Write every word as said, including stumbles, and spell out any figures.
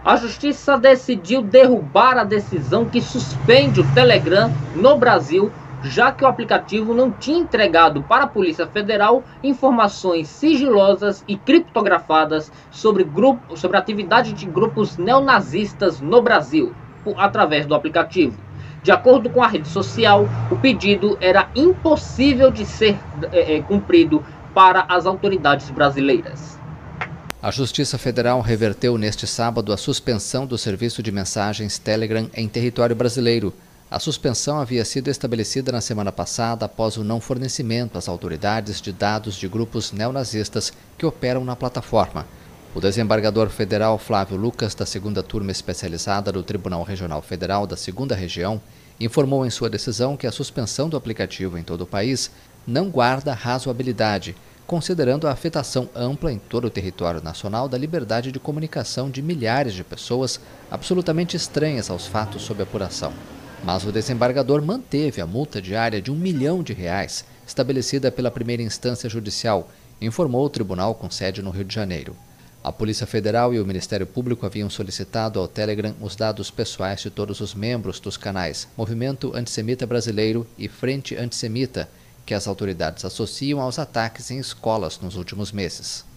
A Justiça decidiu derrubar a decisão que suspende o Telegram no Brasil, já que o aplicativo não tinha entregado para a Polícia Federal informações sigilosas e criptografadas sobre, grupo, sobre a atividade de grupos neonazistas no Brasil, por, através do aplicativo. De acordo com a rede social, o pedido era impossível de ser é, é, cumprido para as autoridades brasileiras. A Justiça Federal reverteu neste sábado a suspensão do serviço de mensagens Telegram em território brasileiro. A suspensão havia sido estabelecida na semana passada após o não fornecimento às autoridades de dados de grupos neonazistas que operam na plataforma. O desembargador federal Flávio Lucas, da segunda Turma Especializada do Tribunal Regional Federal da segunda Região, informou em sua decisão que a suspensão do aplicativo em todo o país não guarda razoabilidade, considerando a afetação ampla em todo o território nacional da liberdade de comunicação de milhares de pessoas absolutamente estranhas aos fatos sob apuração. Mas o desembargador manteve a multa diária de um milhão de reais, estabelecida pela primeira instância judicial, informou o tribunal com sede no Rio de Janeiro. A Polícia Federal e o Ministério Público haviam solicitado ao Telegram os dados pessoais de todos os membros dos canais Movimento Antissemita Brasileiro e Frente Antissemita, que as autoridades associam aos ataques em escolas nos últimos meses.